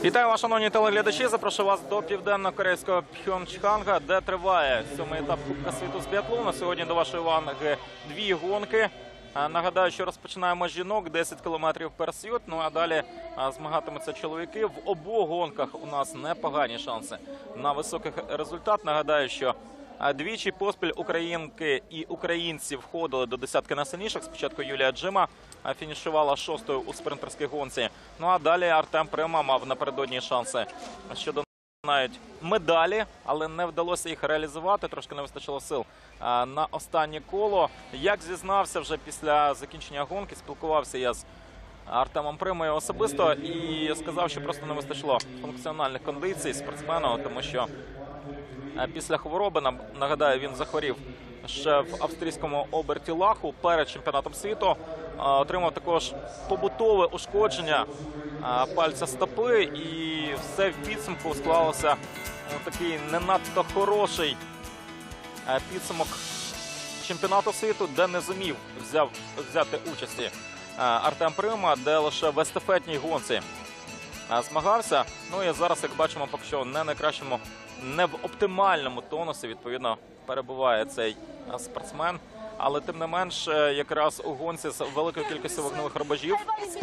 Вітаю вас, шановні телеглядачі. Запрошую вас до південно-корейського Пхьончханга, де триває сьомий етап Кубка світу з біатлону. Сьогодні до вашої уваги дві гонки. Нагадаю, що розпочинаємо жінок, 10 кілометрів персйот. Ну а далі змагатимуться чоловіки. В обох гонках у нас непогані шанси на високий результат. Нагадаю, що двічі поспіль українки і українці входили до десятки найсильніших. Спочатку Юлія Джима фінішувала шостою у спринтерській гонці. Ну а далі Артем Прима мав напередодні шанси щодо навіть медалі, але не вдалося їх реалізувати. Трошки не вистачило сил на останнє коло. Як зізнався вже після закінчення гонки, спілкувався я з Артемом Примою особисто і сказав, що просто не вистачило функціональних кондицій спортсмена, тому що після хвороби, нагадаю, він захворів ще в австрійському Обертілаху перед чемпіонатом світу. Отримав також побутове ушкодження пальця стопи, і все в підсумку склалося такий не надто хороший підсумок чемпіонату світу, де не зумів взяти участі Артем Прима, де лише в естафетній гонці змагався. Ну і зараз, як бачимо, поки що не найкращому, не в оптимальному тонусі, відповідно, перебуває цей спортсмен. Але, тим не менш, якраз у гонці з великою кількістю вогневих рубежів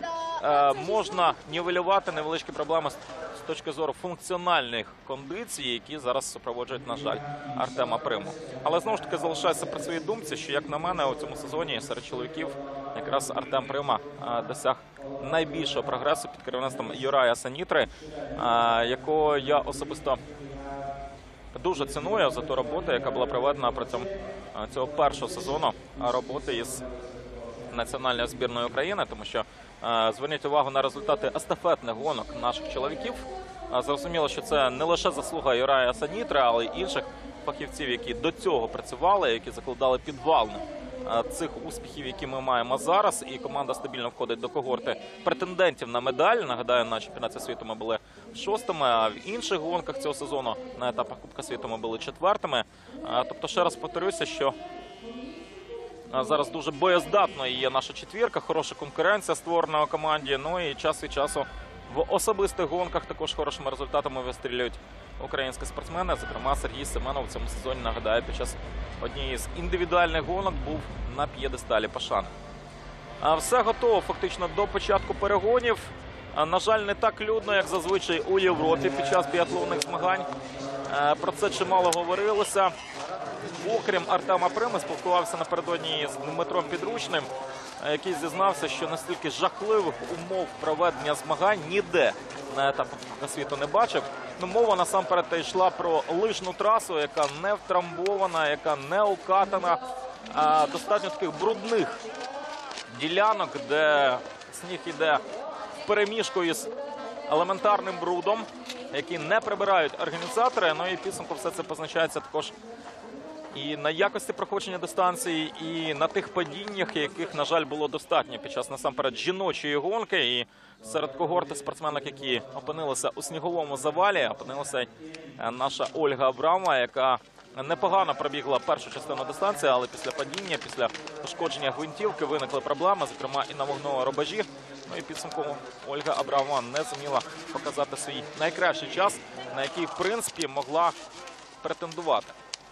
можна нівелювати невеличкі проблеми з точки зору функціональних кондицій, які зараз супроводжують, на жаль, Артема Приму. Але, знову ж таки, залишається при своїй думці, що, як на мене, у цьому сезоні серед чоловіків якраз Артем Прима досяг найбільшого прогресу під керівництвом Юрая Санітри, якого я особисто дуже ціную за ту роботу, яка була проведена протягом цього першого сезону роботи із національною збірною України, тому що зверніть увагу на результати естафетних гонок наших чоловіків. Зрозуміло, що це не лише заслуга Юрая Санітри, але й інших фахівців, які до цього працювали, які закладали підвалини цих успіхів, які ми маємо зараз. І команда стабільно входить до когорти претендентів на медаль. Нагадаю, на чемпіонаті світу ми були шостими, а в інших гонках цього сезону на етапах Кубка світу ми були четвертими. Тобто, ще раз повторюся, що зараз дуже боєздатною є наша четвірка, хороша конкуренція створена у команді. Ну і час від часу в особистих гонках також хорошими результатами вистрілюють українські спортсмени. Зокрема, Сергій Семенов в цьому сезоні, нагадаю, під час однієї з індивідуальних гонок був на п'єдесталі пошани. Все готово фактично до початку перегонів. На жаль, не так людно, як зазвичай у Європі під час біатлонних змагань. Про це чимало говорилося. Окрім Артема Прими, спілкувався напередодні з Дмитром Підручним, який зізнався, що настільки жахливих умов проведення змагань ніде на етапах світу не бачив. Ну, мова насамперед йшла про лижну трасу, яка не втрамбована, яка не укатана, а достатньо таких брудних ділянок, де сніг йде в переміжку із елементарним брудом, який не прибирають організатори. Ну і підсумку все це позначається також і на якості проходження дистанції, і на тих падіннях, яких, на жаль, було достатньо під час, насамперед, жіночої гонки. І серед когорти спортсменок, які опинилися у сніговому завалі, опинилася наша Ольга Абрамова, яка непогано пробігла першу частину дистанції, але після падіння, після пошкодження гвинтівки виникли проблеми, зокрема і на вогневому рубежі. Ну і підсумку Ольга Абрамова не зуміла показати свій найкращий час, на який, в принципі, могла претендувати.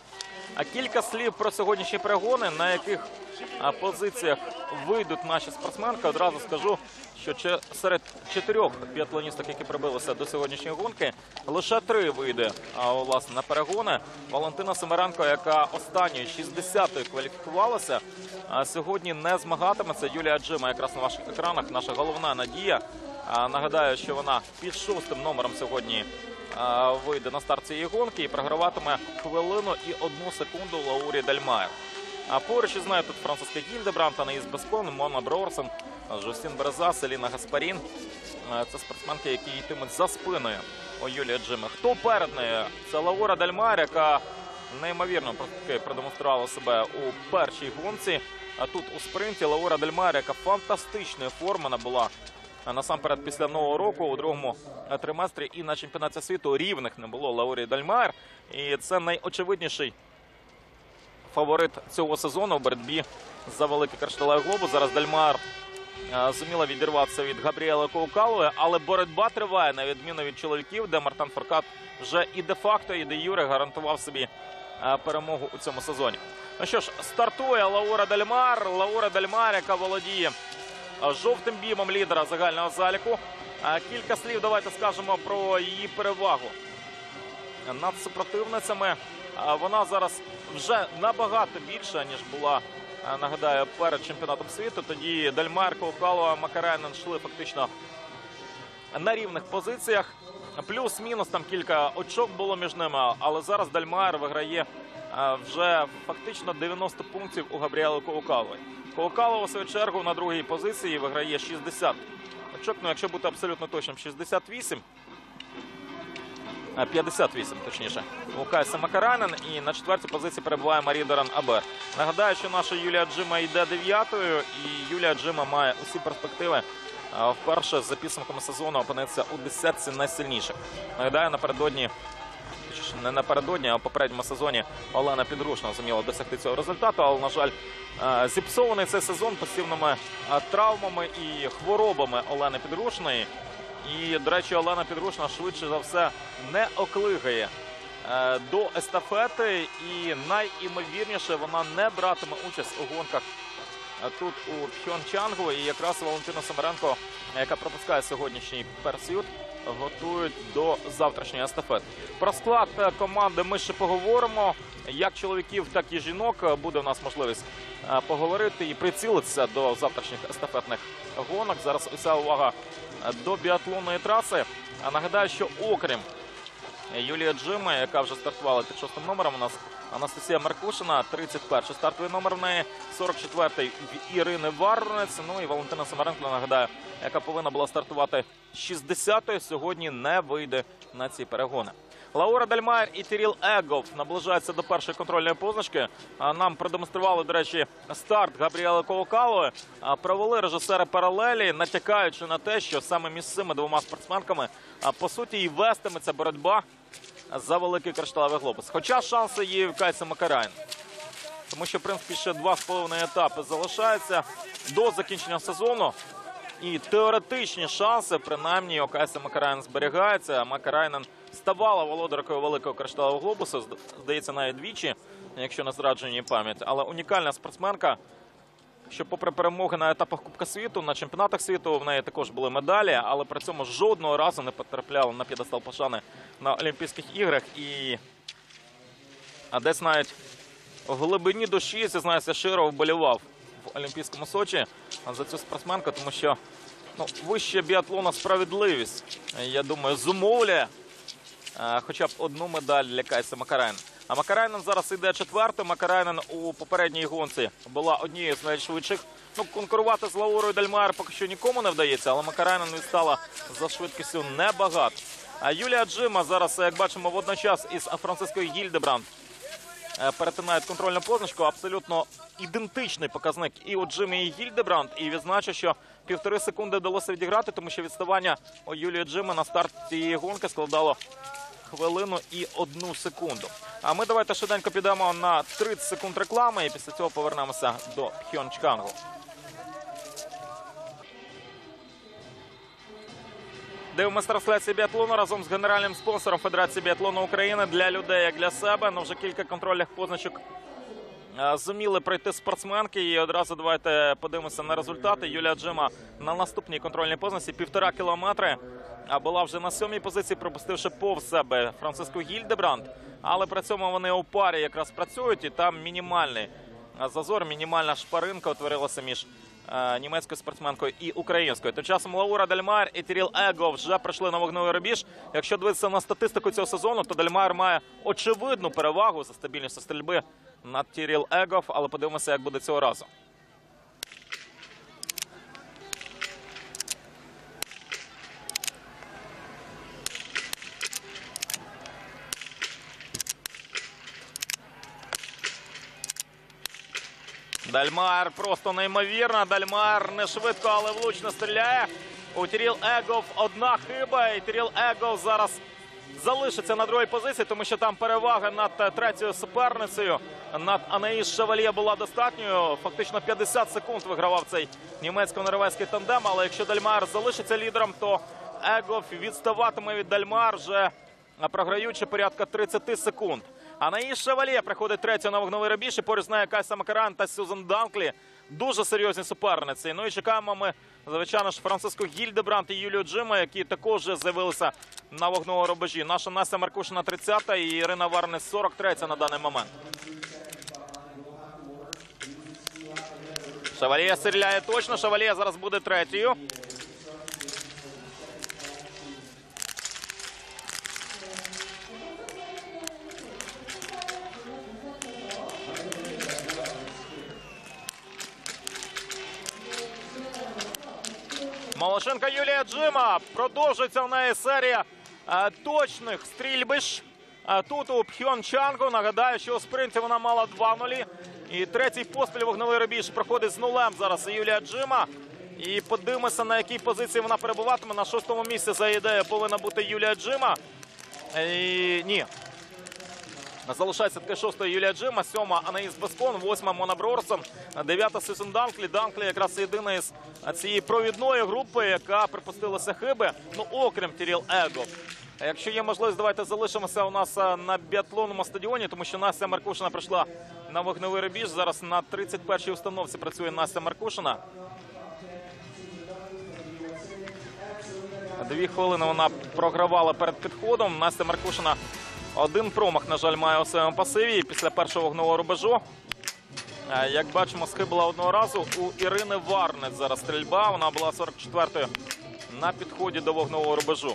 А кілька слів про сьогоднішні перегони, на яких позиціях вийдуть наші спортсменки. Одразу скажу, що серед 4 біатлоністок, які прибилися до сьогоднішньої гонки, лише 3 вийде, власне, на перегони. Валентина Семеренко, яка останньою 60-ю кваліфікувалася, сьогодні не змагатиметься. Юлія Джима якраз на ваших екранах, наша головна надія. Нагадаю, що вона під 6-м номером сьогодні вийде на старт цієї гонки і програватиме хвилину і 1 секунду Лаурі Дальмаєр. А поруч із нею тут Франциска Гільдебранд, Анаїс Бескон, Мона Броурсен, Жустін Береза, Селіна Гаспарін. Це спортсменки, які йтимуть за спиною у Юлії Джими. Хто перед нею? Це Лаура Дальмаєр, яка неймовірно продемонструвала себе у першій гонці. А тут у спринті Лаура Дальмаєр, яка фантастичної форми набула насамперед після Нового року у другому триместрі, і на чемпіонаті світу рівних не було Лаурі Дальмаєр. І це найочевидніший фаворит цього сезону в боротьбі за великий кришталевий глобус. Зараз Дальмаєр зуміла відірватися від Габріели Коукалої, але боротьба триває, на відміну від чоловіків, де Мартен Фуркат вже і де-факто, і де-юре гарантував собі перемогу у цьому сезоні. Ну що ж, стартує Лаура Дель Мар. Лаура Дель Мар, яка володіє жовтим бімом лідера загального заліку. Кілька слів давайте скажемо про її перевагу над супротивницями. Вона зараз вже набагато більша, ніж була, нагадаю, перед чемпіонатом світу. Тоді Дель Мар, Коукалова, Макарайнен йшли фактично на рівних позиціях. Плюс-мінус там кілька очок було між ними, але зараз Дель Мар виграє вже фактично 90 пунктів у Габріели Коукалової. Коукалова, у свою чергу, на другій позиції виграє 60 очок, ну якщо бути абсолютно точним, 68. 58, точніше, у Кайси Макарайнен, і на четвертій позиції перебуває Марі Доран Абер. Нагадаю, що наша Юлія Джима йде 9-ю, і Юлія Джима має усі перспективи вперше за підсумками сезону опинитися у десятці найсильніших. Нагадаю, не напередодні, а в попередньому сезоні Олена Підрушна зуміла досягти цього результату, але, на жаль, зіпсований цей сезон пасивними травмами і хворобами Олени Підрушної. І, до речі, Олена Підрушна швидше за все не оклигає до естафети, і найімовірніше вона не братиме участь у гонках тут у Пхьончхангу. І якраз Валентина Семеренко, яка пропускає сьогоднішній персют, готують до завтрашньої естафети. Про склад команди ми ще поговоримо. Як чоловіків, так і жінок буде у нас можливість поговорити і прицілитися до завтрашніх естафетних гонок. Зараз уся увага до біатлонної траси. Нагадаю, що окрім Юлії Джими, яка вже стартувала під 6-м номером, у нас Анастасія Маркушина, 31-й стартовий номер в неї, 44-й в Ірини Варронець, ну і Валентина Семеренко, нагадаю, яка повинна була стартувати 60-ї, сьогодні не вийде на ці перегони. Лаура Дель Мар і Тіріл Егов наближаються до першої контрольної позначки. Нам продемонстрували, до речі, старт Габріели Коукалої. Провели режисери паралелі, натякаючи на те, що саме між цими двома спортсменками, по суті, і вестиметься боротьба за великий кришталевий глобус. Хоча шанси є в Кайси Макарайнен. Тому що, в принципі, ще 2,5 етапи залишаються до закінчення сезону. І теоретичні шанси, принаймні, у Кайси Макарайнен зберігаються. Макарайнен ставала володаркою великого кришталевого глобусу, здається, навіть двічі, якщо не зраджує її пам'ять. Але унікальна спортсменка, що попри перемоги на етапах Кубка світу, на чемпіонатах світу, в неї також були медалі, але при цьому жодного разу не потрапляла на п'єдестал пошани на Олімпійських іграх. І десь навіть в глибині душі, зізнаюся, щиро вболівав в Олімпійському Сочі за цю спортсменку, тому що вище біатлона справедливість, я думаю, зумовлює хоча б одну медаль для Кайси Макарайнен. А Макарайнен зараз йде 4-м. Макарайнен у попередній гонці була однією з найшвидших. Конкурувати з Лаурою Дель Мар поки що нікому не вдається, але Макарайнен відстала за швидкістю небагато. А Юлія Джима зараз, як бачимо, водночас із Францискою Гільдебранд перетинають контрольну позначку. Абсолютно ідентичний показник і у Джимі, і Гільдебранд. І відзначу, що 1,5 секунди вдалося відіграти, тому що відставання у Юлії Джими на старт цієї гонки складало 1 хвилину і 1 секунду. А ми давайте швиденько підемо на 30 секунд реклами і після цього повернемося до Пхьончхангу. Дивимося трансляцію біатлону разом з генеральним спонсором Федерації біатлону України. Для людей, як для себе. Вже кілька контрольних позначок зуміли пройти спортсменки. І одразу давайте подивимося на результати. Юлія Джима на наступній контрольній позначці 1,5 кілометри. Була вже на 7-й позиції, пропустивши повз себе Франциску Гільдебранд. Але при цьому вони у парі якраз працюють. І там мінімальний зазор, мінімальна шпаринка утворилася між німецькою спортсменкою і українською. Тим часом Лаура Дель Мар і Тіріл Егов вже прийшли на вогневий рубіж. Якщо дивитися на статистику цього сезону, то Дель Мар має очевидну перевагу за стабільністю стрільби над Тіріл Егов, але подивимося, як буде цього разу. Дель Мар просто неймовірна. Дель Мар не швидко, але влучно стріляє. У Тіріл Егов одна хиба. І Тіріл Егов зараз залишиться на другій позиції, тому що там перевага над третьою суперницею, над Анаїс Шевальє була достатньою. Фактично 50 секунд вигравав цей німецько-норвезький тандем. Але якщо Дальмайер залишиться лідером, то Егов відставатиме від Дальмайер, вже програючи порядка 30 секунд. Анаїс Шевальє приходить третьою на вогневий рубіж, і поруч з нею Кайса Макаран та Сюзан Данклі. Дуже серйозні суперниці. Ну і чекаємо ми, звичайно ж, Франциску Гільдебранд і Юлію Джима, які також з'явилися на вогневому рубежі. Наша Настя Маркушина 30-та і Ірина Варнес 43-та на даний момент. Шевальє стріляє точно. Шевальє зараз буде третьою. Малашенко Юлія Джима. Продовжується в неї серія точних стрільбищ. Тут у Пхьончхангу. Нагадаю, що у спринті вона мала 2-0. І третій поспіль вогневий рубіж проходить з нулем зараз Юлія Джима. І подивимося, на якій позиції вона перебуватиме. На 6-му місці, за ідеєю, повинна бути Юлія Джима. І ні. Залишається таки 6-та Юлія Джима, 7-ма Анаїс Бескон, 8-ма Мона Брорсон, 9-та Сюзан Данклі. Данклі якраз єдина із цієї провідної групи, яка припустилася хиби, ну окрім Тіріл Егов. Якщо є можливість, давайте залишимося у нас на біатлонному стадіоні, тому що Настя Маркушина прийшла на вогневий рубіж. Зараз на 31-й установці працює Настя Маркушина. 2 хвилини вона програвала перед підходом. Настя Маркушина один промах, на жаль, має у своєму пасиві після першого вогневого рубежу. Як бачимо, схибила одного разу у Ірини Варнес зараз стрільба. Вона була 44-ю на підході до вогневого рубежу.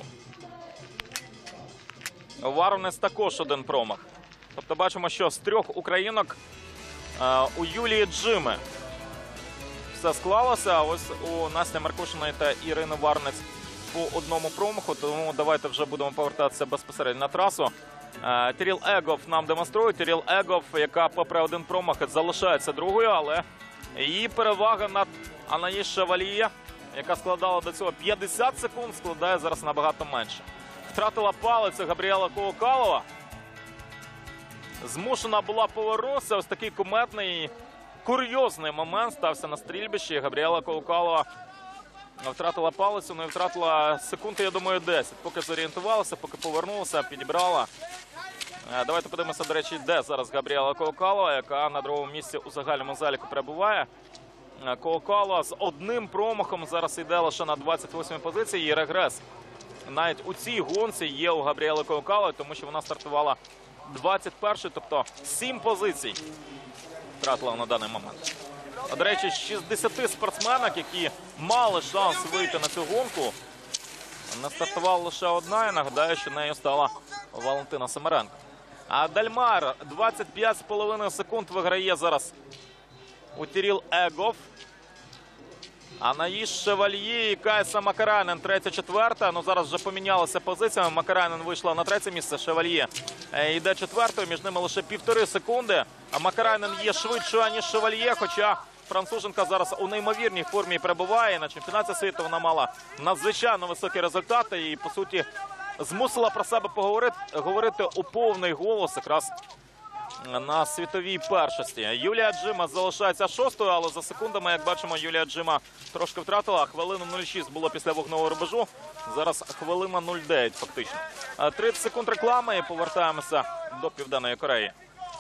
Варнес також один промах. Тобто бачимо, що з 3 українок у Юлії Джими все склалося. А ось у Насті Маркушиної та Ірини Варнес по одному промаху. Тому давайте вже будемо повертатися безпосередньо на трасу. Тіріл Егов нам демонструє. Тіріл Егов, яка попри один промах залишається другою, але її перевага над Анаїс Шевальє, яка складала до цього 50 секунд, складає зараз набагато менше. Втратила палець Габріела Коукалова. Змушена була повернутися. Ось такий куметний, курйозний момент стався на стрільбищі. Габріела Коукалова втратила палицю, ну і втратила секунди, я думаю, 10. Поки зорієнтувалася, поки повернулася, підібрала. Давайте подивимося, до речі, де зараз Габріела Коукалова, яка на другому місці у загальному заліку перебуває. Коукалова з одним промахом зараз йде лише на 28-й позиції. І регрес навіть у цій гонці є у Габріели Коукалової, тому що вона стартувала 21-й, тобто 7 позицій втратила на даний момент. До речі, з 60 спортсменок, які мали шанс вийти на цю гонку, не стартувала лише одна. І нагадаю, що нею стала Валентина Семеренко. А Дальмайер 25,5 секунд виграє зараз у Тіріл Егов. Анаїс Шевальє і Кайса Макаранен 3-4. Ну, зараз вже помінялися позиціями. Макаранен вийшла на 3-це місце, Шевальє йде 4-ю. Між ними лише 1,5 секунди. А Макаранен є швидшою, аніж Шевальє, хоча француженка зараз у неймовірній формі перебуває. На чемпіонаті світу вона мала надзвичайно високі результати і, по суті, змусила про себе говорити у повний голос якраз на світовій першості. Юлія Джима залишається 6-ю, але за секундами, як бачимо, Юлія Джима трошки втратила. Хвилину 0,6 було після вогневого рубежу. Зараз хвилина 0,9 фактично. 30 секунд реклами і повертаємося до Південної Кореї.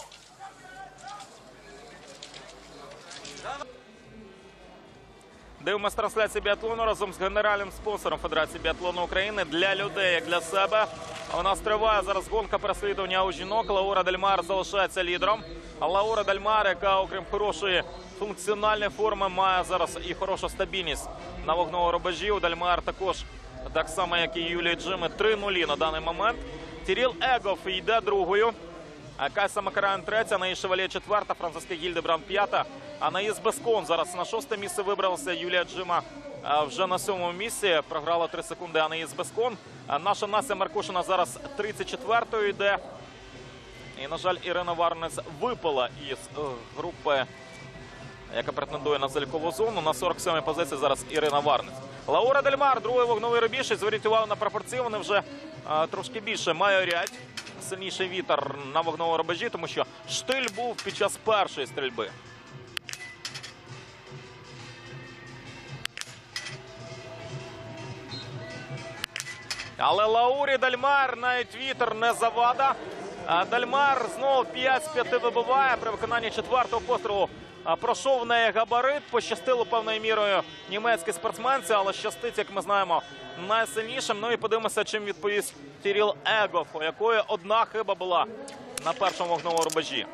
Дивимось трансляцію біатлону разом з генеральним спонсором Федерації біатлону України. Для людей, як для себе. У нас триває зараз гонка переслідування у жінок. Лаура Дальмайер залишається лідером. А Лаура Дальмайер, яка, окрім хорошої функціональної форми, має зараз і хорошу стабільність на вогневому рубежі. У Дальмайер також, так само, як і Юлії Джими, 3-0 на даний момент. Тіріл Егов йде другою. Кайса Макаранен 3-я, Анаїс Шевальє 4-та, Франциска Гільдебранд 5-та. Анаїс Бескон зараз на 6-те місце вибралася. Юлія Джима вже на 7-му місці. Програла 3 секунди Анаїс Бескон. Наша Настя Маркушина зараз 34-ю йде. І, на жаль, Ірина Варнес випала із групи, яка претендує на залікову зону. На 47-й позиції зараз Ірина Варнес. Лаура Дель Мар, другий вогновий рубіж. І зверніть увагу на пропорції, вони вже трошки більше майорять. Сильніший вітер на вогновому рубежі, тому що штиль був під час першої стрільби. Але Лаурі Дель Мар навіть вітер не завада. Дель Мар знову 5 з 5 вибиває. При виконанні четвертого пострілу пройшов в неї габарит. Пощастило певною мірою німецькій спортсменці, але щастить, як ми знаємо, найсильнішим. Ну і подивимося, чим відповість Тіріл Егов, у якої одна хиба була на першому вогновому рубежі.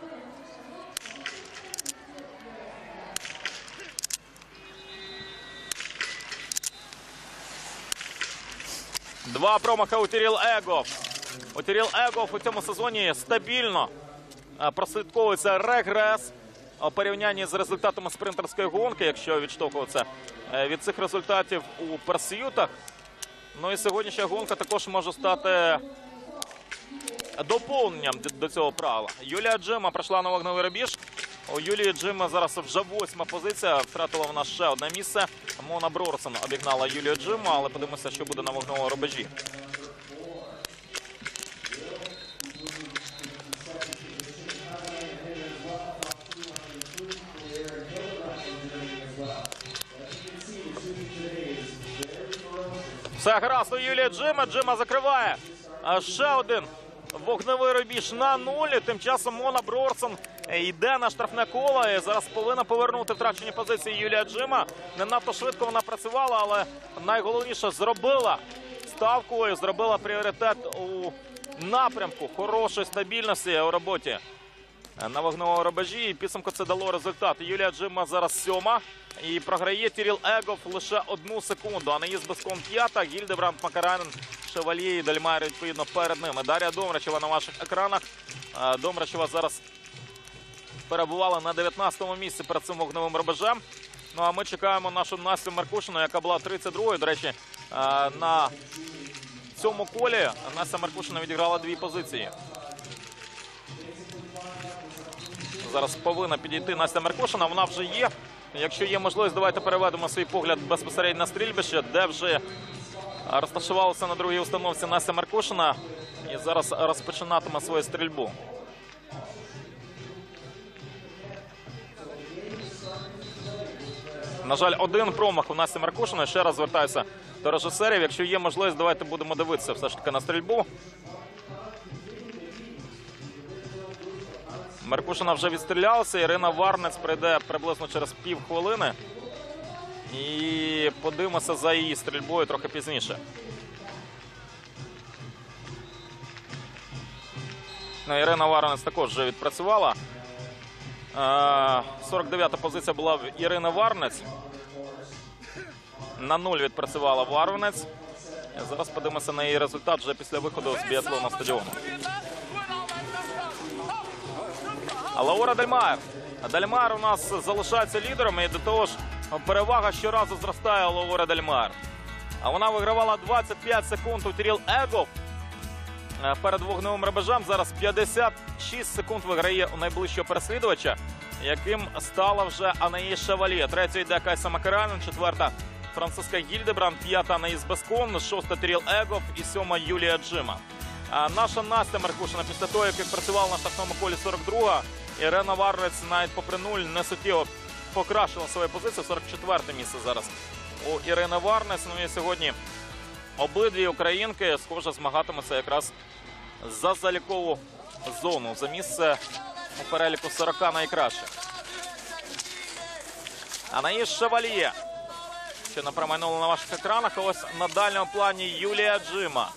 Два промахи у Тіріл Егов. У Тіріл Егов у цьому сезоні стабільно прослідковується регрес у порівнянні з результатами спринтерської гонки, якщо відштовхуватися від цих результатів у персютах. Ну і сьогоднішня гонка також може стати доповненням до цього правила. Юлія Джима пройшла на вогновий рубіж. У Юлії Джима зараз вже 8-ма позиція. Втратила вона ще одне місце. Мона Брорсон обігнала Юлію Джиму, але подивимося, що буде на вогновому рубежі. Все гаразд у Юлії Джима. Джима закриває. Ще один вогневий рубіж на нулі. Тим часом Мона Брорсон йде на штрафне коло і зараз повинна повернути втрачені позиції Юлія Джима. Не надто швидко вона працювала, але найголовніше зробила ставку і зробила пріоритет у напрямку хорошої стабільності у роботі на вогневому рубежі. І підсумку це дало результат. Юлія Джима зараз 7-ма. І програє Тіріл Егов лише 1 секунду. Анаїс Бескон 5-та, Гільдебранд, Макаранен, Шевальє і Дель Мар відповідно перед ними. Дар'я Домрачева на ваших екранах. Домрачева зараз перебувала на 19-му місці перед цим вогневим рубежем. Ну а ми чекаємо нашу Настю Маркушину, яка була 32-ю. До речі, на цьому колі Настя Маркушина відіграла 2 позиції. Зараз повинна підійти Настя Маркушина, вона вже є. Якщо є можливість, давайте переведемо свій погляд безпосередньо на стрільбище, де вже розташувалася на другій установці Настя Маркушина і зараз розпочинатиме свою стрільбу. На жаль, 1 промах у Насті Маркушиної. Ще раз звертаюся до режисерів. Якщо є можливість, давайте будемо дивитися все ж таки на стрільбу. Маркушина вже відстрілялася. Ірина Варнець прийде приблизно через півхвилини. І подивимося за її стрільбою трохи пізніше. Ну, Ірина Варнець також вже відпрацювала. 49-та позиція була в Ірини Варнець. На 0 відпрацювала Варнець. Зараз подивимося на її результат вже після виходу з біатлонного стадіону. Лаура Дель Мар. Дель Мар у нас залишається лідером, і до того ж перевага щоразу зростає у Лаури Дель Мар. А вона вигравала 25 секунд у Тіріл Егов перед вогневим рубежем. Зараз 56 секунд виграє у найближчого переслідувача, яким стала вже Анаїс Шевальє. 3-ю йде Кайса Макаранен, 4-та Франциска Гільдебранд, 5-та Анаїс Бескон, 6-та Тіріл Егов і 7-та Юлія Джима. Наша Настя Маркушина після того, як працювала на штрафному колі 42-га, Ірина Варнець навіть попри 0 не суттєво покращила свою позицію. 44-те місце зараз у Ірини Варнець. Ну і сьогодні обидві українки, схоже, змагатимуться якраз за залікову зону, за місце у переліку 40 найкращих. Анаїс Шевальє, що напромайнуло на ваших екранах. А ось на дальньому плані Юлія Джима.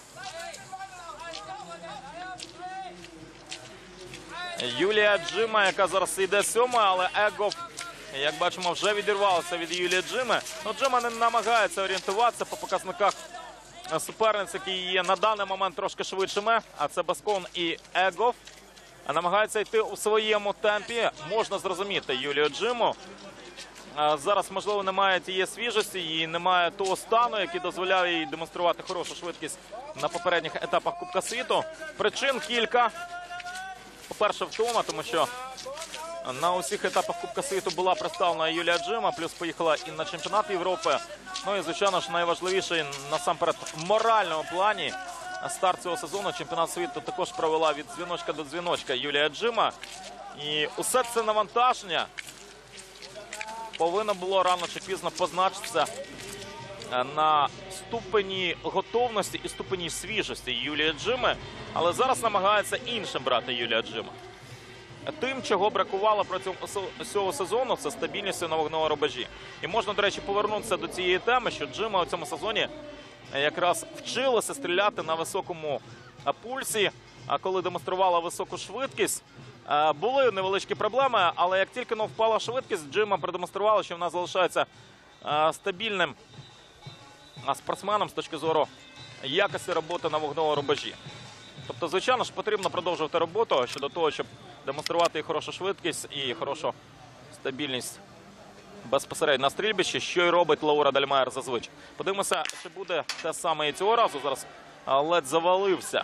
Юлія Джима, яка зараз йде 7-ма, але Егов, як бачимо, вже відірвалася від Юлії Джими. Ну, Джима не намагається орієнтуватися по показниках суперниць, які є на даний момент трошки швидшими, а це Бескон і Егов. Намагається йти у своєму темпі. Можна зрозуміти Юлію Джиму. Зараз, можливо, немає тієї свіжості і немає того стану, який дозволяє їй демонструвати хорошу швидкість на попередніх етапах Кубка світу. Причин кілька. По-перше, втома, тому що на усіх етапах Кубка світу була представлена Юлія Джима, плюс поїхала і на чемпіонат Європи. Ну і, звичайно ж, найважливіший насамперед в моральному плані старт цього сезону. Чемпіонат світу також провела від дзвіночка до дзвіночка Юлія Джима. І усе це навантаження повинно було рано чи пізно позначитися на ступені готовності і ступені свіжості Юлії Джими. Але зараз намагається іншим брати Юлія Джима. Тим, чого бракувало протягом цього сезону, це стабільність на вогневому рубежі. І можна, до речі, повернутися до цієї теми, що Джима у цьому сезоні якраз вчилася стріляти на високому пульсі, коли демонструвала високу швидкість. Були невеличкі проблеми, але як тільки впала швидкість, Джима продемонструвала, що вона залишається стабільним спортсменом з точки зору якості роботи на вогневому рубежі. Тобто, звичайно ж, потрібно продовжувати роботу щодо того, щоб демонструвати і хорошу швидкість, і хорошу стабільність безпосередньо на стрільбищі, що й робить Лаура Дальмаєр зазвичай. Подивимося, чи буде те саме і цього разу. Зараз ледь завалився.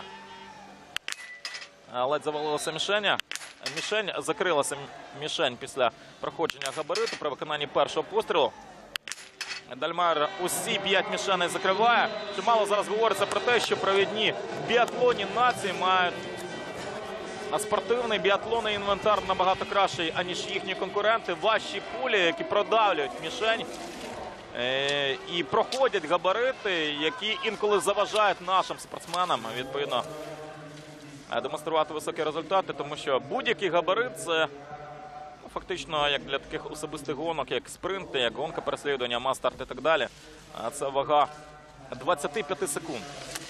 Ледь завалилася мішень, закрилася мішень після проходження габариту при виконанні першого пострілу. Дальмаєр усі 5 мішеней закриває. Чимало зараз говориться про те, що провідні біатлонні нації мають спортивний біатлонний інвентар набагато кращий, аніж їхні конкуренти. Важчі пулі, які продавлюють мішень і проходять габарити, які інколи заважають нашим спортсменам, відповідно, демонструвати високі результати, тому що будь-який габарит – це фактично як для таких особистих гонок, як спринти, як гонка переслідування, мас-старт і так далі. Це вага 25 секунд.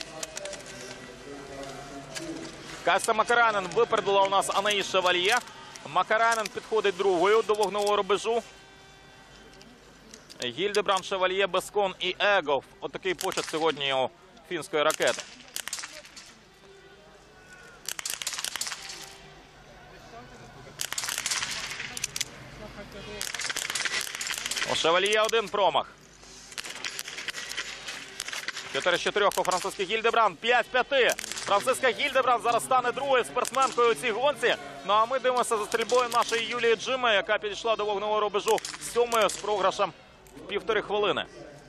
Катя Макаранен випередила у нас Анаїс Шевальє. Макаранен підходить другою до вогневого рубежу. Гільдебранд, Шевальє, Бескон і Егов. Отакий почет сьогодні у фінської ракети. У Шевальє один промах. 4-4 по французькій Гільдебранд. 5-5. Франциска Гільдебранд зараз стане другою спортсменкою у цій гонці. Ну а ми дивимося за стрільбою нашої Юлії Джими, яка підійшла до вогневого рубежу 7-ю з програшем в 1,5 хвилини.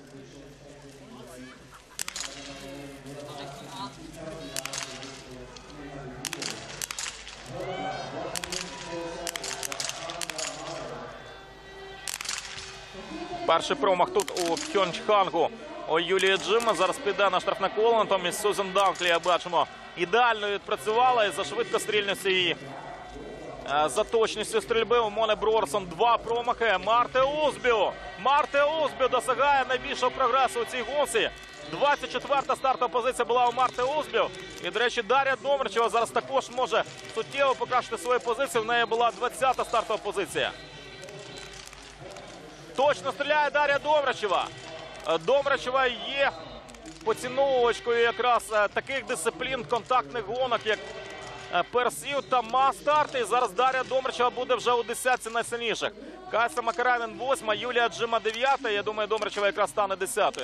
Перший промах тут у Пхьончхангу у Юлії Джима. Зараз піде на штрафне коло. Натомість Сюзан Данклі, бачимо, ідеально відпрацювала і за швидкострільністю і за точністю стрільби у Мони Брорсон 2 промахи. Марте Узбю досягає найбільшого прогресу у цій гонці. 24-та стартова позиція була у Марте Узбю. І, до речі, Дар'я Домрачева зараз також може суттєво покращити свою позицію. В неї була 20-та стартова позиція. Точно стріляє Дар'я Домрачева. Домрачева є поціновувачкою якраз таких дисциплін, контактних гонок, як персів та мас-старт. І зараз Дар'я Домрачева буде вже у десятці найсильніших. Катя Макаранен 8, Юлія Джима 9. Я думаю, Домрачева якраз стане 10-ю.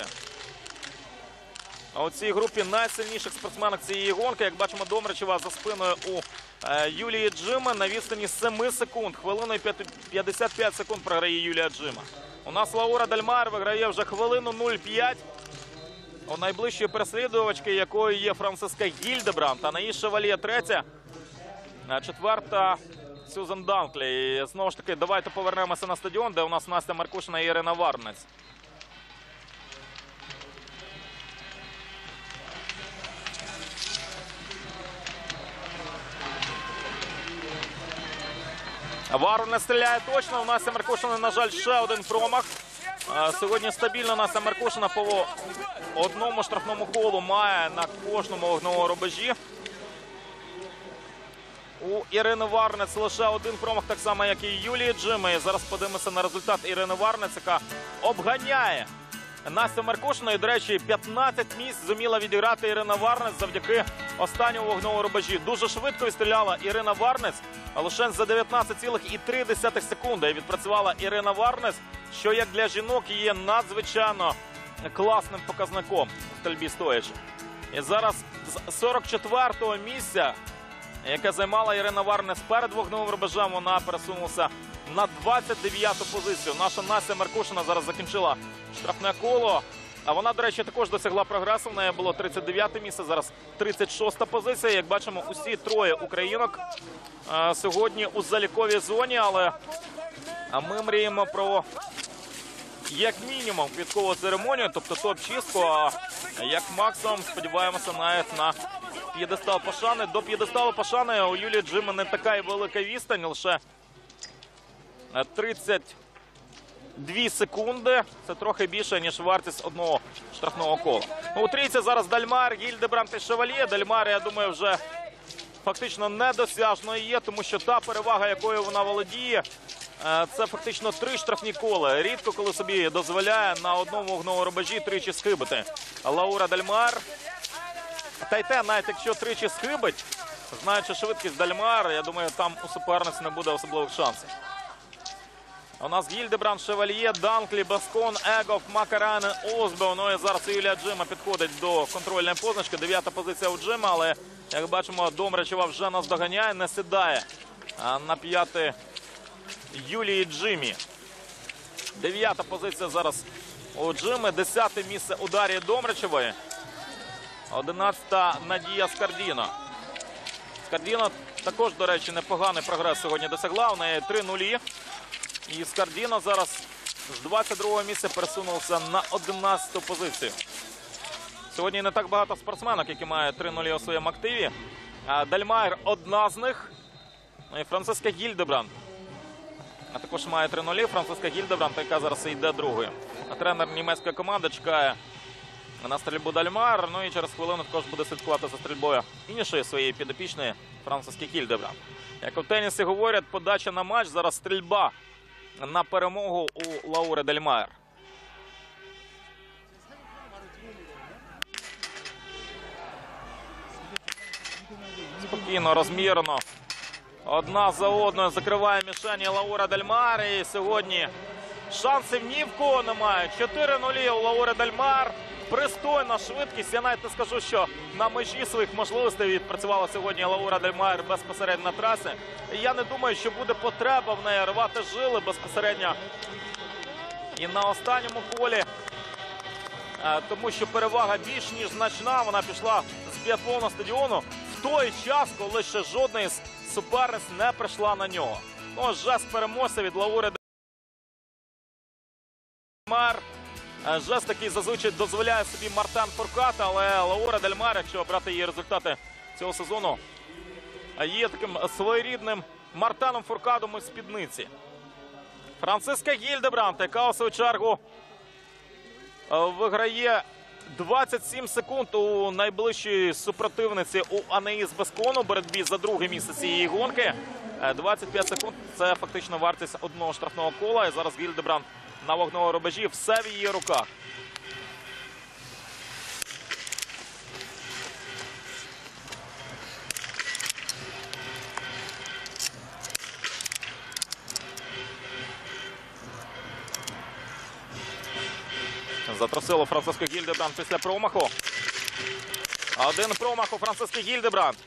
А у цій групі найсильніших спортсменок цієї гонки, як бачимо, Домрачева за спиною у Юлії Джими на відстані 7 секунд. Хвилину 55 секунд програє Юлія Джима. У нас Лаура Дальмаєр виграє вже хвилину 0,5 у найближчої переслідувачки, якою є Франциска Гільдебранд. Анаїс Шевальє 3, 4 Сюзан Данклі. І знову ж таки, давайте повернемося на стадіон, де у нас Настя Маркушина і Ірина Варнець. Варнець стріляє точно. У Насті Маркушина, на жаль, ще один промах. Сьогодні стабільно Настя Маркушина по одному штрафному колу має на кожному вогневому рубежі. У Ірини Варнець лише один промах, так само, як і Юлії Джими. І зараз подивимося на результат Ірини Варнець, яка обганяє Настю Маркушину. І, до речі, 15 місць зуміла відіграти Ірина Варнець завдяки останньому вогневому рубежі. Дуже швидко відстріляла Ірина Варнець, а лише за 19,3 секунди відпрацювала Ірина Варнець, що як для жінок є надзвичайно класним показником у стрільбі стоячи. І зараз з 44-го місця яке займала Ірина Варнес перед вогневим рубежем. Вона пересунулася на 29-ту позицію. Наша Настя Меркушина зараз закінчила штрафне коло. А вона, до речі, також досягла прогресу. В неї було 39-те місце, зараз 36-та позиція. Як бачимо, усі троє українок сьогодні у заліковій зоні. Але ми мріємо про, як мінімум, квіткову церемонію, тобто топ-чистку. А як максимум, сподіваємося, навіть на п'єдестал пошани. До п'єдесталу пошани у Юлії Джими не така і велика відстань, лише 32 секунди. Це трохи більше, ніж вартість одного штрафного кола. У трійці зараз Дальмар, Гільдебранд і Шевальє. Дальмар, я думаю, вже фактично недосяжною є, тому що та перевага, якою вона володіє, це фактично 3 штрафні кола. Рідко коли собі дозволяє на одному вогневому рубежі тричі схибити Лаура Дальмар. Та й те, навіть якщо тричі схибить, знаючи швидкість Дальмар, я думаю, там у суперниці не буде особливих шансів. У нас Гільдебранд, Шевальє, Данклі, Баскон, Егов, Макаранен, Озбе. Ну і зараз Юлія Джима підходить до контрольної позначки. 9-та позиція у Джима, але, як бачимо, Домрачева вже наздоганяє, не сідає на 5-й Юлії Джимі. 9-та позиція зараз у Джими, 10-те місце у Дар'ї Домрачевої. 11-та Надія Скардіно. Скардіно також, до речі, непоганий прогрес сьогодні досягла. У неї 3-0. І Скардіно зараз з 22-го місця пересунувся на 11-ту позицію. Сьогодні не так багато спортсменок, які мають 3-0 у своєму активі. Дальмайр одна з них. І Франциска Гільдебранд також має 3-0. Франциска Гільдебранд, яка зараз йде другою. Тренер німецької команди чекає на стрільбу Дальмар. Ну і через хвилину також буде слідкувати за стрільбою іншої своєї підопічної Франциски Гільдебранд. Як у тенісі говорять, подача на матч, зараз стрільба на перемогу у Лаури Дальмайр. Спокійно, розмірено. Одна за одною закриває мішені Лаура Дальмайр. І сьогодні шансів ні в кого немає. 4-0 у Лаури Дальмайр. Пристойна швидкість. Я навіть не скажу, що на межі своїх можливостей відпрацювала сьогодні Лаура Дальмайр безпосередньо на трасі. Я не думаю, що буде потреба в неї рвати жили безпосередньо і на останньому колі. Тому що перевага більш ніж значна. Вона пішла з біатлону стадіону в той час, коли ще жодна із суперниць не прийшла на нього. Ну, жест переможця від Лаури Дальмайр. Жест такий зазвичай дозволяє собі Мартен Фуркат, але Лаура Дальмайр, якщо брати її результати цього сезону, є таким своєрідним Мартеном Фуркатом у спідниці. Франциска Гільдебранд, яка у свою чергу виграє 27 секунд у найближчій супротивниці у Анаїс Баскон у боротьбі за друге місце цієї гонки. 25 секунд – це фактично вартість одного штрафного кола. І зараз Гільдебранд на вогневому рубежі, все в її руках. Затрусило Франциску Гільдебранд після промаху. Один промах у Франциски Гільдебранд.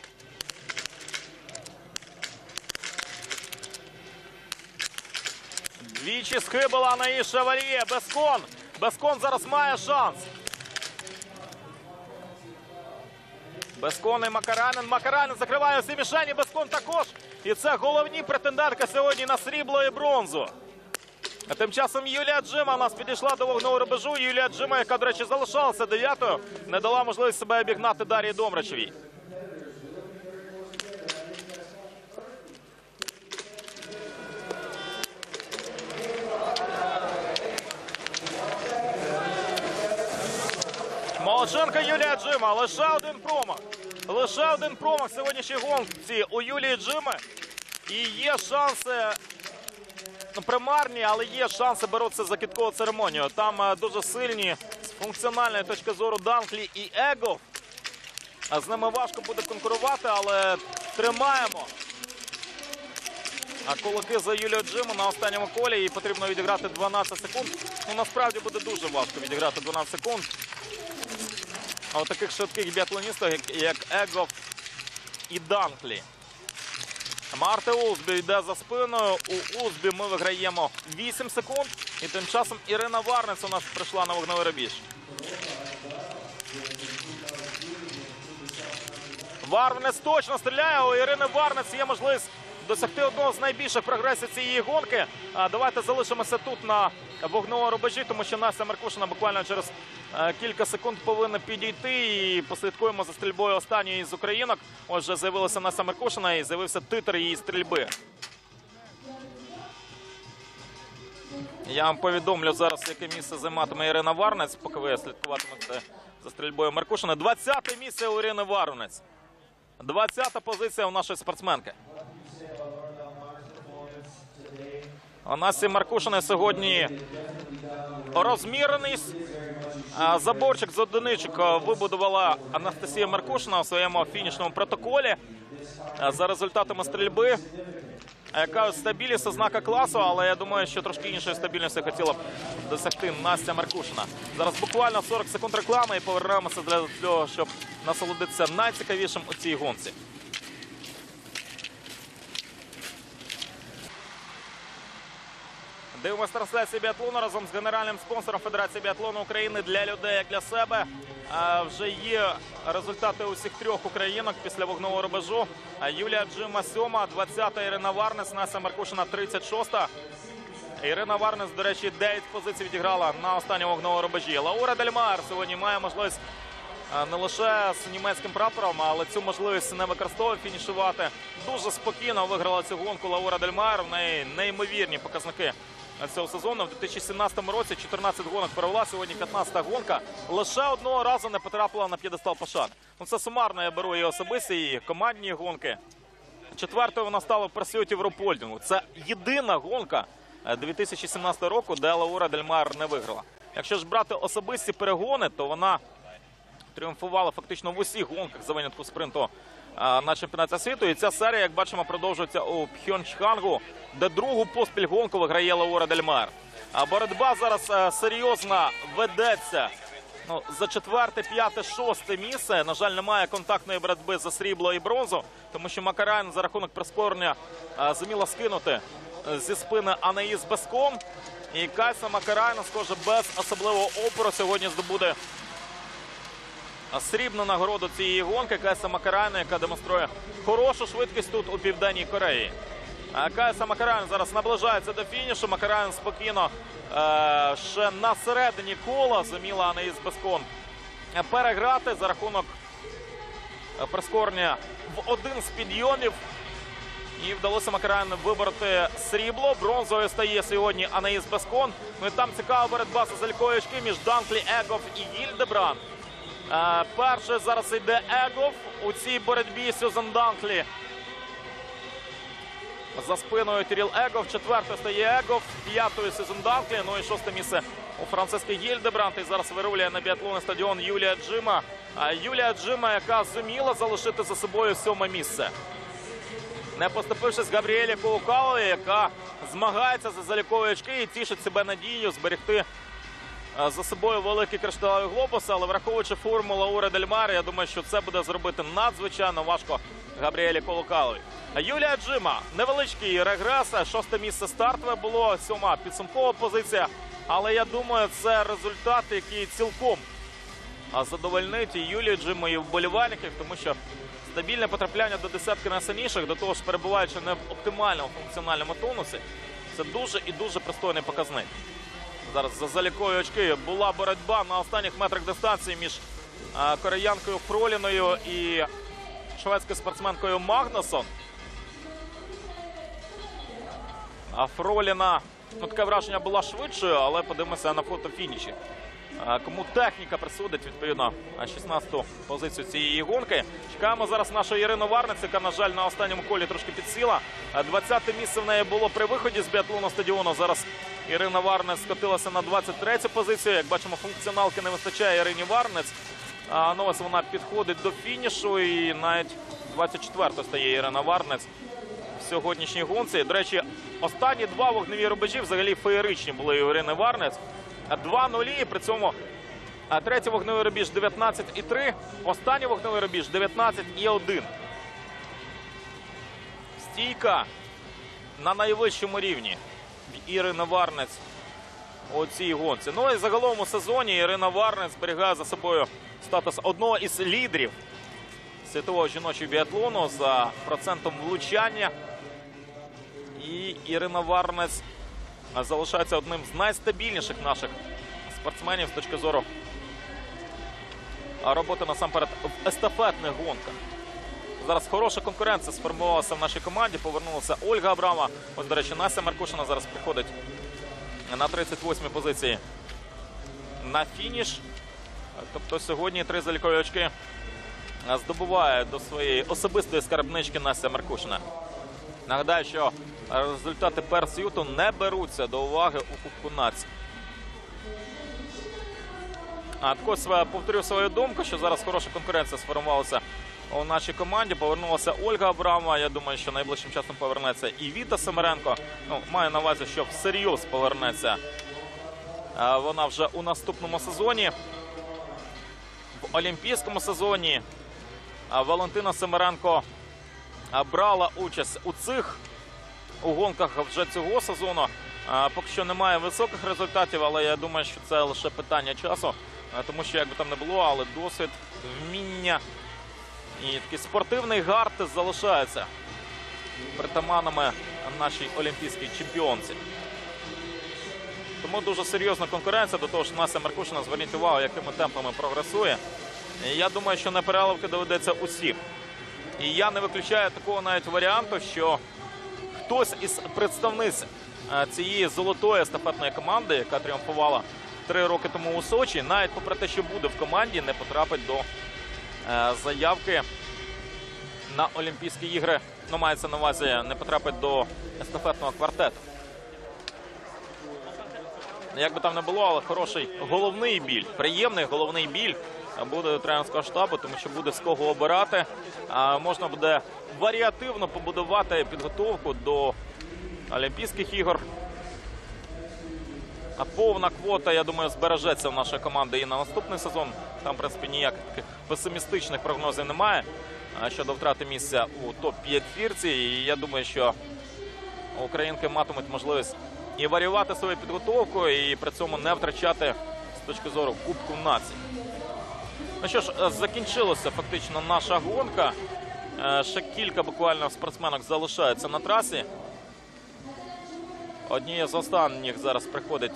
Двічі схибила на її Шевальє. Баскон. Баскон зараз має шанс. Баскон і Макаранен. Макаранен закриває всі мішені. Баскон також. І це головні претендентка сьогодні на срібло і бронзу. А тим часом Юлія Джима у нас підійшла до вогневого рубежу. Юлія Джима, яка, до речі, залишалася 9-ю, не дала можливість себе обігнати Дар'ї Домрачевій. Молодченко Юлія Джима. Лише один промах. Лише один промах сьогоднішній гонці у Юлії Джими. І є шанси, примарні, але є шанси боротися за квіткову церемонію. Там дуже сильні з функціональної точки зору Данклі і Егов. З ними важко буде конкурувати, але тримаємо. А кулаки за Юлію Джиму на останньому колі. Їй потрібно відіграти 12 секунд. Ну, насправді буде дуже важко відіграти 12 секунд. А от таких швидких біатлоністів, як Егов і Данклі. Марти Улсбі йде за спиною. У Улсбі ми виграємо 8 секунд. І тим часом Ірина Варнець у нас прийшла на вогневий рубіж. Варнець точно стріляє. У Ірини Варнець є можливість досягти одного з найбільших прогресів цієї гонки. Давайте залишимося тут на вогневому рубежі, тому що Настя Маркушина буквально через кілька секунд повинна підійти. І послідкуємо за стрільбою останньої з українок. Отже, з'явилася Настя Маркушина і з'явився титр її стрільби. Я вам повідомлю зараз, яке місце займатиме Ірина Варнець, поки ви слідкуватимете за стрільбою Маркушини. 20-те місце у Ірини Варнець. 20-та позиція у нашої спортсменки. У Насті Маркушини сьогодні розміреність. Заборчик з одиничок вибудувала Анастасія Маркушина у своєму фінішному протоколі. За результатами стрільби, яка стабільність ознака класу, але я думаю, що трошки іншої стабільності хотіла б досягти Настя Маркушина. Зараз буквально 40 секунд реклами і повернемося для того, щоб насолодитися найцікавішим у цій гонці. Дивимося трансляцію біатлону разом з генеральним спонсором Федерації біатлону України для людей, як для себе. Вже є результати усіх трьох українок після вогневого рубежу. Юлія Джима 7-ма, 20-та Ірина Варнець, Настя Маркушина 36-та. Ірина Варнець, до речі, 9 позицій відіграла на останньому вогневому рубежі. Лаура Дель Мар сьогодні має можливість не лише з німецьким прапором, але цю можливість не використовує фінішувати. Дуже спокійно виграла цю гонку Лаура Дель Мар. В неї неймовірні показники цього сезону. В 2017 році 14 гонок провела, сьогодні 15-та гонка. Лише одного разу не потрапила на п'єдестал пошани. Це сумарно, я беру її особисті, її командні гонки. Четвертою вона стала в пресіоті в Рупольдингу. Це єдина гонка 2017 року, де Лаура Дель Мар не виграла. Якщо ж брати особисті перегони, то вона тріумфувала фактично в усіх гонках за винятком спринту на чемпіонаті світу. І ця серія, як бачимо, продовжується у Пхьончхангу, де другу поспіль гонку виграє Лаура Дель Мар. Боротьба зараз серйозно ведеться за 4, 5, 6 місце. На жаль, немає контактної боротьби за срібло і бронзу, тому що Макарайн за рахунок прискорення зуміла скинути зі спини Анаїс Бескон. І Кайса Макарайн, схоже, без особливого опору сьогодні здобуде срібну нагороду цієї гонки. Кайса Макарайн, яка демонструє хорошу швидкість тут у Південній Кореї. Кайса Макарайн зараз наближається до фінішу. Макарайн спокійно ще на середині кола зуміла Анаїс Бескон переграти за рахунок прискорення в один з підйомів. І вдалося Макарайн вибороти срібло. Бронзовою стає сьогодні Анаїс Бескон. І там цікава боротьба за залікові очки між Данклі Егов і Гільдебранд. Перший зараз йде Егов у цій боротьбі. Сюзан Данклі за спиною Тіріл Егов. Четвертою стає Егов, п'ятою Сюзан Данклі. Ну і шосте місце у Франциски Гільдебранд. І зараз вирулює на біатлонний стадіон Юлія Джима. Юлія Джима, яка зуміла залишити за собою 7-ме місце, не поступившись Габріелі Коукалові, яка змагається за залікові очки і тішить себе надією зберегти за собою великий кришталевий глобус. Але враховуючи форму Лаури Дель Мар, я думаю, що це буде зробити надзвичайно важко Габріелі Коукалові. Юлія Джима, невеличкий регрес, 6-те місце стартове було, 7-ма підсумкова позиція. Але я думаю, це результат, який цілком задовольнить і Юлію Джиму, і вболівальників, тому що стабільне потрапляння до десятки найсильніших, до того ж перебуваючи не в оптимальному функціональному тонусі, це дуже і дуже пристойний показник. Зараз за залікові очки була боротьба на останніх метрах дистанції між кореянкою Фроліною і шведською спортсменкою Магнусон. А Фроліна, таке враження, була швидшою, але подивимося на фото-фініші. Кому техніка присудить, відповідно, 16-ту позицію цієї гонки. Чекаємо зараз нашої Ірину Варнець, яка, на жаль, на останньому колі трошки підсіла. 20-те місце в неї було при виході з біатлонного стадіону. Зараз Ірина Варнець скотилася на 23-ю позицію. Як бачимо, функціоналки не вистачає Ірині Варнець. Ну, ось вона підходить до фінішу і навіть 24-ю стає Ірина Варнець в сьогоднішній гонці. До речі, останні два вогневі рубежі взагалі феєричні були у Ірини Варнець. 2-0, при цьому третій вогневий рубіж 19,3, останній вогневий рубіж 19,1. стійка на найвищому рівні в Ірини Варнець у цій гонці. Ну і загалом у сезоні Ірина Варнець зберігає за собою статус одного із лідерів світового жіночого біатлону за процентом влучання. І Ірина Варнець залишається одним з найстабільніших наших спортсменів з точки зору роботи насамперед в естафетних гонках. Зараз хороша конкуренція сформувалася в нашій команді. Повернулася Ольга Абрамова. Ось, до речі, Настя Маркушина зараз приходить на 38-й позиції на фініш. Тобто сьогодні 3 залікові очки здобуває до своєї особистої скарбнички Настя Маркушина. Нагадаю, що результати Перс'юту не беруться до уваги у Кубку націй. Також повторю свою думку, що зараз хороша конкуренція сформувалася у нашій команді. Повернулася Ольга Абрамова. Я думаю, що найближчим часом повернеться і Віта Семеренко. Ну, маю на увазі, що всерйоз повернеться вона вже у наступному сезоні. В олімпійському сезоні Валентина Семеренко брала участь у гонках вже цього сезону. Поки що немає високих результатів, але я думаю, що це лише питання часу. Тому що, як би там не було, але досвід, вміння і такий спортивний гард залишаються притаманами нашій олімпійській чемпіонці. Тому дуже серйозна конкуренція. До того ж, Настя Маркушина, зверніть увагу, якими темпами прогресує. І я думаю, що на переливки доведеться усіх. І я не виключаю такого навіть варіанту, що хтось із представниць цієї золотої естафетної команди, яка тріумфувала 3 роки тому у Сочі, навіть попри те, що буде в команді, не потрапить до заявки на Олімпійські ігри. Ну, мається на увазі, не потрапить до естафетного квартету. Як би там не було, але хороший головний біль, приємний головний біль буде у тренерського штабу, тому що буде з кого обирати. Можна буде варіативно побудувати підготовку до Олімпійських ігор. Повна квота, я думаю, збережеться в нашої команди і на наступний сезон. Там, в принципі, ніяких таких песимістичних прогнозів немає щодо втрати місця у топ-5. І я думаю, що українки матимуть можливість і варіювати свою підготовку, і при цьому не втрачати з точки зору Кубку націй. Ну що ж, закінчилася фактично наша гонка. Ще кілька буквально спортсменок залишаються на трасі. Однією з останніх зараз приходить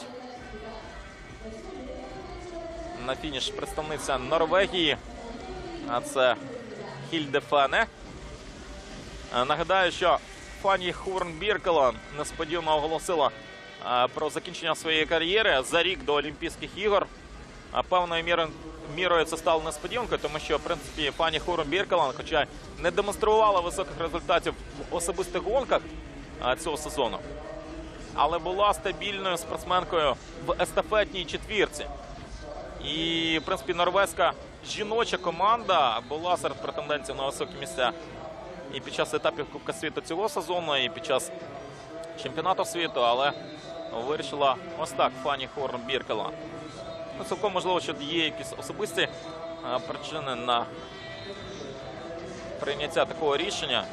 на фініш представниця Норвегії. А це Хільде Фене. Нагадаю, що Фанні Хорн Біркеланд несподівано оголосила про закінчення своєї кар'єри за рік до Олімпійських ігор. Певною мірою це стало несподіванкою, тому що, в принципі, Фанні Хорн Біркеланд, хоча не демонструвала високих результатів в особистих гонках цього сезону, але була стабільною спортсменкою в естафетній четвірці. І, в принципі, норвезька жіноча команда була серед претендентів на високі місця і під час етапів Кубка світу цього сезону, і під час чемпіонату світу, але вирішила ось так Фанні Хорн Біркеланд. Ну, цілком можливо, що є якісь особисті причини на прийняття такого рішення.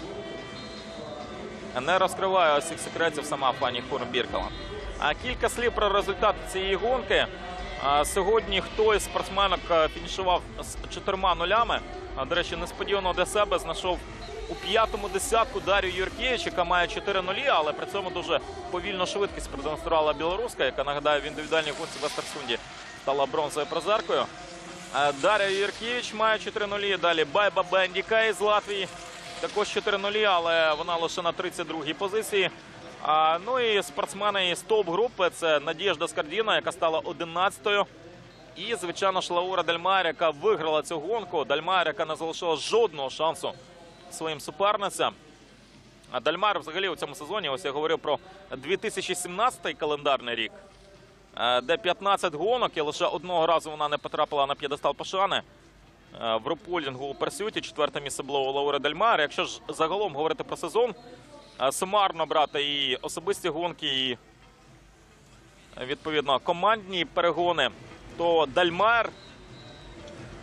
Не розкриває усіх секретів сама Фанні Хорн Біркеланд. Кілька слів про результат цієї гонки. Сьогодні хтось з спортсменок фінішував з 4 нулями. До речі, несподівано для себе знайшов у 5-му десятку Дар'ю Юркевич, яка має 4 нулі, але при цьому дуже повільну швидкість продемонструвала білоруська, яка, нагадаю, в індивідуальній гонці в Естерсунді стала бронзовою призеркою. Дар'я Юркевич має 4 нулі. Далі Байба Бендіка із Латвії. Також 4 нулі, але вона лише на 32-й позиції. Ну і спортсмени із топ-групи – це Надєжда Скардіна, яка стала 11-ю. І, звичайно ж, Лаура Дальмайер, яка виграла цю гонку. Дальмайер, яка не залишила жодного шансу своїм суперницям. Дальмайер взагалі у цьому сезоні, ось я говорив про 2017 календарний рік, де 15 гонок, і лише одного разу вона не потрапила на п'єдестал пошани. В рупольдингу у Перс'юті 4-те місце було у Лаури Дальмайер. Якщо ж загалом говорити про сезон, сумарно брати і особисті гонки, і, відповідно, командні перегони, то Дальмайер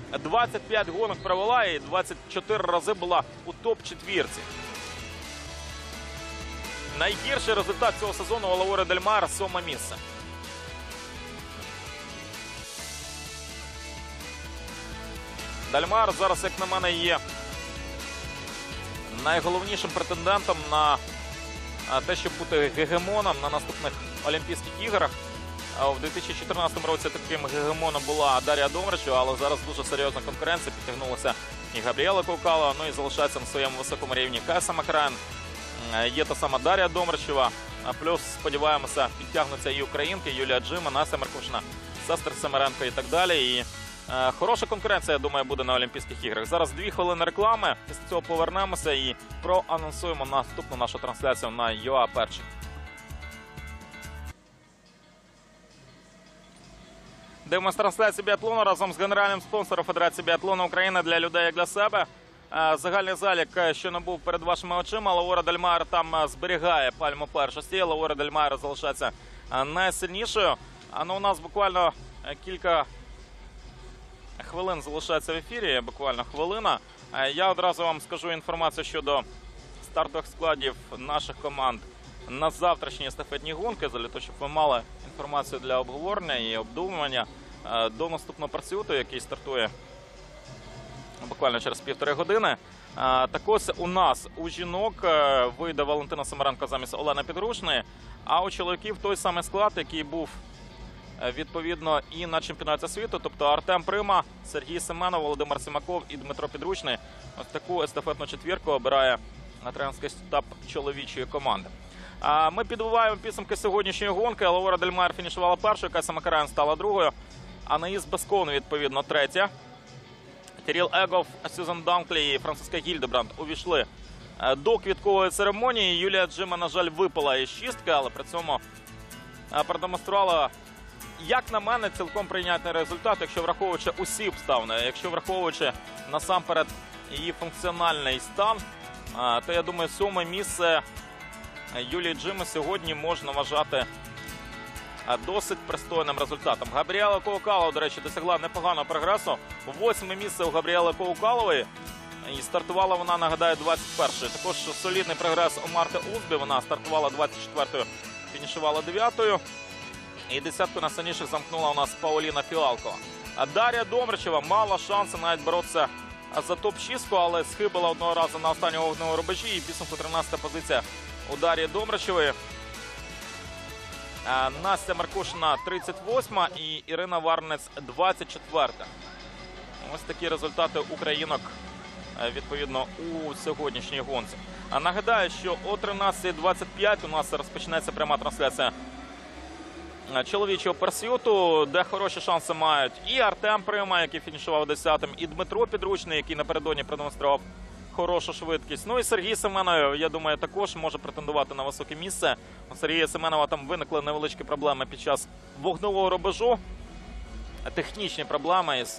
25 гонок провела і 24 рази була у топ-4. найгірший результат цього сезону у Лаури Дель Мар – 7-ме місце. Дель Мар зараз, як на мене, є найголовнішим претендентом на те, щоб бути гегемоном на наступних Олімпійських іграх. В 2014 році таким гегемоном була Дар'я Домрачева, але зараз дуже серйозна конкуренція. Підтягнулася і Габріела Коукалова, ну і залишається на своєму високому рівні Кайса Макраен. Є та сама Дар'я Домрачева. Плюс, сподіваємося, підтягнуться і українки, Юлія Джима, Настя Маркушина, Сестер Семеренко і так далі. І хороша конкуренція, я думаю, буде на Олімпійських іграх. Зараз 2 хвилини реклами, після цього повернемося і проанонсуємо наступну нашу трансляцію на ЮА Перший. Дивимось трансляцію біатлону разом з генеральним спонсором Федерації біатлону України для людей як для себе. Загальний залік, що не був перед вашими очима, Лаура Дель Мар там зберігає пальму першості. Лаура Дель Мар залишається найсильнішою. Ну, у нас буквально кілька хвилин залишається в ефірі, буквально хвилина. Я одразу вам скажу інформацію щодо стартових складів наших команд на завтрашні естафетні гонки, для того, щоб ви мали інформацію для обговорення і обдумування до наступного парсіуту, який стартує буквально через 1,5 години. Так ось у нас, у жінок, вийде Валентина Семеренко замість Олени Підручної, а у чоловіків той самий склад, який був відповідно і на чемпіонаті світу, тобто Артем Прима, Сергій Семенов, Володимир Симаков і Дмитро Підручний. Ось таку естафетну четвірку обирає тренерський штаб чоловічої команди. Ми підбиваємо підсумки сьогоднішньої гонки. Лаура Дель Мар фінішувала першою, Кайса Макраен стала другою, Анаїс Бескон, відповідно, третя. Кирил Егов, Сюзан Данклі і Франциска Гільдебранд увійшли до квіткової церемонії. Юлія Джима, на жаль, випала із шістки, але при цьому продемонструвала, як на мене, цілком прийнятний результат, якщо враховуючи усі обставини, якщо враховуючи насамперед її функціональний стан, то я думаю, 7-ме місце Юлії Джими сьогодні можна вважати досить пристойним результатом. Габріела Коукалова, до речі, досягла непоганого прогресу. 8-ме місце у Габріели Коукалової. І стартувала вона, нагадаю, 21-ю. Також солідний прогрес у Марти Узбі. Вона стартувала 24-ю, фінішувала 9-ю. І десятку найсильніших замкнула у нас Пауліна Фіалкова. А Дар'я Домрачева мала шанси навіть боротися за топ-6, але схибила одного разу на останньому вогневому рубежі. І підсумку 13-та позиція у Дар'ї Домрачевої. Настя Маркушина 38-ма і Ірина Варнець 24-та. Ось такі результати українок, відповідно, у сьогоднішній гонці. Нагадаю, що о 13:25 у нас розпочнеться пряма трансляція чоловічого парсіуту, де хороші шанси мають і Артем Прима, який фінішував 10-м, і Дмитро Підручний, який напередодні продемонстрував хорошу швидкість. Ну і Сергій Семенов, я думаю, також може претендувати на високе місце. У Сергія Семенова там виникли невеличкі проблеми під час вогневого рубежу. Технічні проблеми із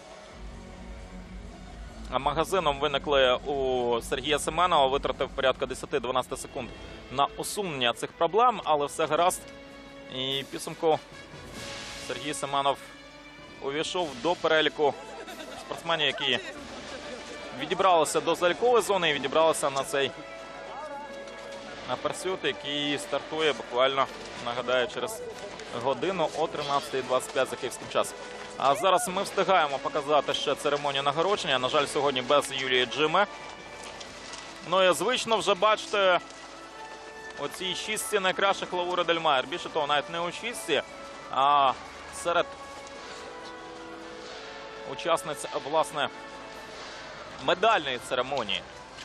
магазином виникли у Сергія Семенова. Витратив порядка 10-12 секунд на усунення цих проблем, але все гаразд. І підсумку Сергій Семенов увійшов до переліку спортсменів, які відібралися до залікової зони і відібралися на цей парсіут, який стартує буквально, нагадаю, через годину о 13:25 за київським часом. А зараз ми встигаємо показати ще церемонію нагородження. На жаль, сьогодні без Юлії Джими. Ну і звично вже бачите оці 6 найкращих Лаури Дель Мар. Більше того, навіть не у 6, а серед учасниць, власне, медальної церемонії.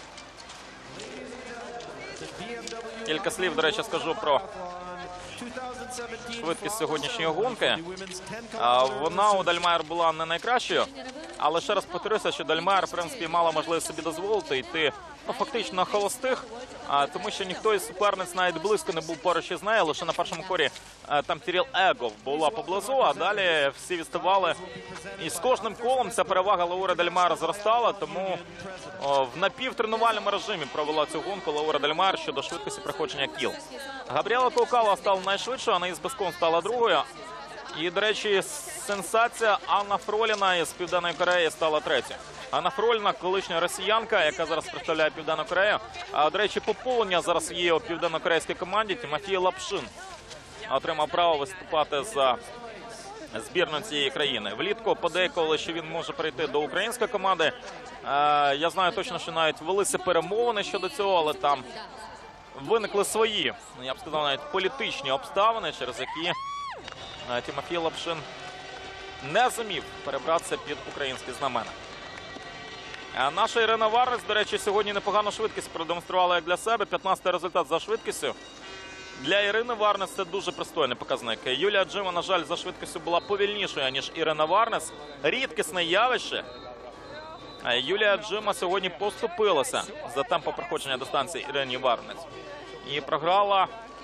Кілька слів, до речі, скажу про швидкість сьогоднішньої гонки. Вона у Дель Мар була не найкращою, але ще раз повторюся, що Дель Мар, в принципі, мала можливість собі дозволити йти фактично на холостих, тому що ніхто із суперниць навіть близько не був поруч із нею. Лише на першому корі там Кирил Егов була поблизу, а далі всі відставали. І з кожним колом ця перевага Лаури Дель Мар зростала, тому в напівтренувальному режимі провела цю гонку Лаура Дель Мар щодо швидкості проходження кіл. Габріела Коукалова стала найшвидшою, Анаїс Бескон стала другою. І, до речі, сенсація. Анна Фроліна із Південної Кореї стала третьою. Анна Фроліна, колишня росіянка, яка зараз представляє Південну Корею. А, до речі, поповнення зараз є у південно-корейській команді. Тимофій Лапшин отримав право виступати за збірну цієї країни. Влітку подейкували, що він може прийти до української команди. Я знаю точно, що навіть велися перемовини щодо цього, але там виникли свої, я б сказав, навіть політичні обставини, через які Тимофій Лапшин не зумів перебратися під українські знамена. Наша Ірина Варнець, до речі, сьогодні непогану швидкість продемонструвала як для себе. 15-й результат за швидкістю. Для Ірини Варнець це дуже пристойний показник. Юлія Джима, на жаль, за швидкістю була повільнішою, ніж Ірина Варнець. Рідкісне явище. Юлія Джима сьогодні поступилася за темпом проходження дистанції Ірині Варнець. І програла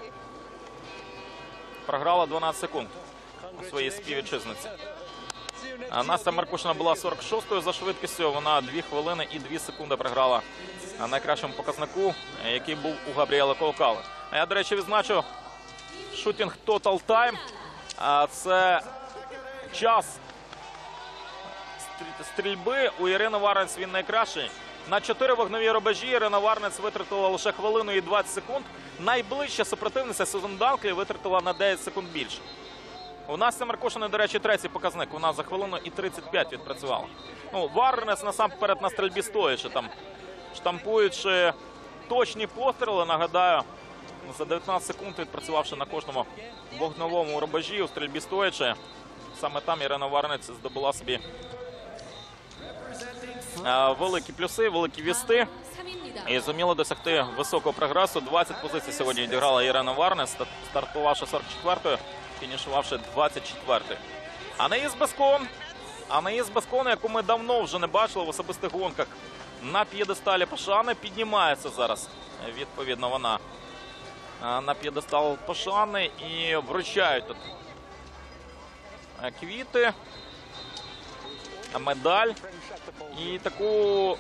12 секунд у своїй співвітчизниці. Настя Маркушина була 46-ю за швидкістю. Вона 2 хвилини і 2 секунди програла найкращому показнику, який був у Габріели Колкали. А я, до речі, відзначу Shooting Total Time. Це час стрільби. У Ірини Варнець він найкращий. На 4 вогневі рубежі Ірина Варнець витратила лише хвилину і 20 секунд. Найближча супротивниця Сюзан Данклі витратила на 9 секунд більше. У Насті Маркушиної, до речі, третій показник. Вона за хвилину і 35 відпрацювала. Варнець насамперед на стрільбі стоячи, там штампуючи точні постріли, нагадаю, за 19 секунд відпрацювавши на кожному вогневому рубежі у стрільбі стоячи. Саме там Ірина Варнець здобула собі великі плюси, великі вісти. І зуміла досягти високого прогресу. 20 позицій сьогодні відіграла Ірина Варнець, стартувавши 44-ю, фінішувавши 24-ю. Анаїс Бескон, яку ми давно вже не бачили в особистих гонках на п'єдесталі пошани, піднімається зараз. Відповідно, вона на п'єдестал пошани і вручають тут квіти, медаль і таку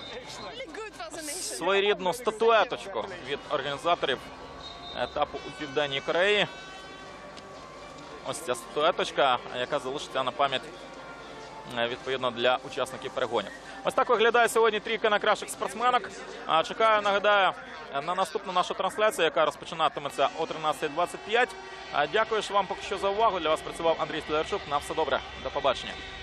своєрідну статуеточку від організаторів етапу у Південній Кореї. Ось ця статуеточка, яка залишиться на пам'ять відповідно для учасників перегонів. Ось так виглядає сьогодні трійка найкращих спортсменок. Чекаю, нагадаю, на наступну нашу трансляцію, яка розпочинатиметься о 13:25. Дякую вам поки що за увагу. Для вас працював Андрій Столярчук. На все добре. До побачення.